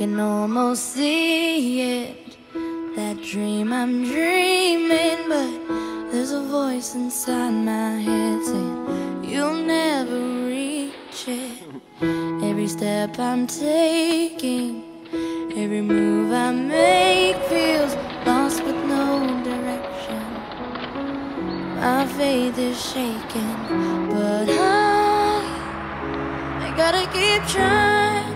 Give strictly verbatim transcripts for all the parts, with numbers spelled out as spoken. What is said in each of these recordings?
can almost see it, that dream I'm dreaming, but there's a voice inside my head saying you'll never reach it. Every step I'm taking, every move I make feels lost with no direction. My faith is shaking, but I, I gotta keep trying.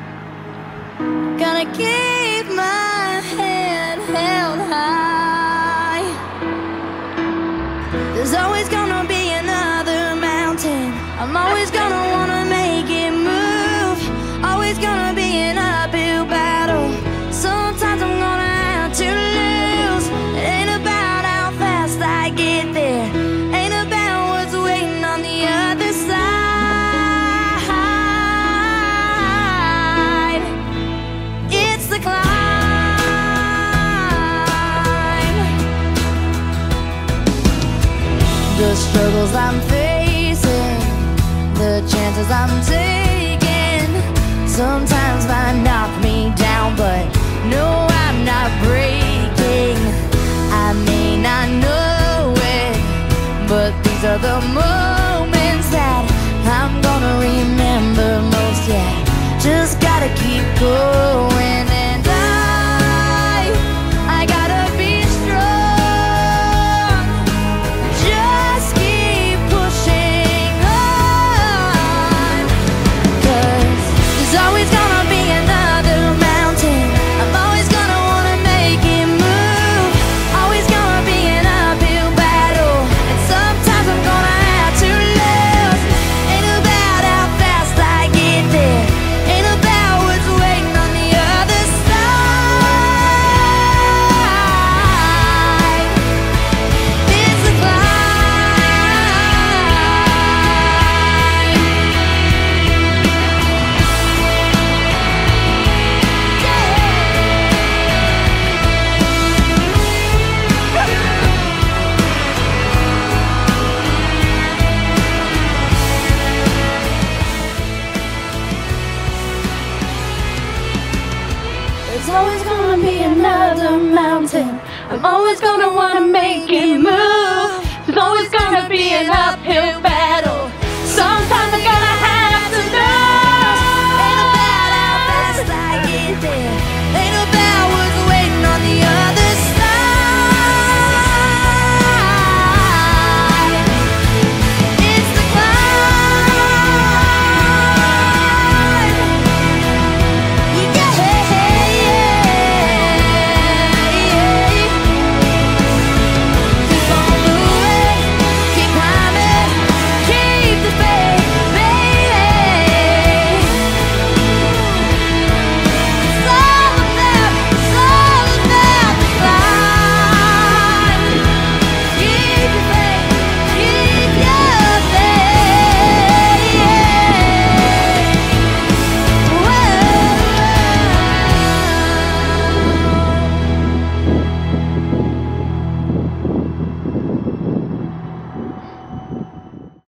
Gotta keep my head held high. There's always gonna be another mountain. I'm always gonna wanna make it move. Always gonna be an uphill battle. Sometimes I'm gonna have to lose. It ain't about how fast I get there, ain't about what's waiting on the other side. It's the climb. The struggles I'm facing, the chances I'm taking, sometimes might knock me down, but no, I'm not breaking. I may not know it, but these are the moments that I'm gonna remember most. Yeah, just gotta keep going, and I, I gotta be strong. Just keep pushing on, 'cause there's always gonna be another mountain. I'm always gonna wanna make it move. Always gonna be an uphill battle, and sometimes I'm gonna have to lose. Ain't about how fast I get there, ain't about what's waiting on the other side. It's the There's always gonna be another mountain. I'm always gonna wanna make it move. There's always gonna be an uphill battle.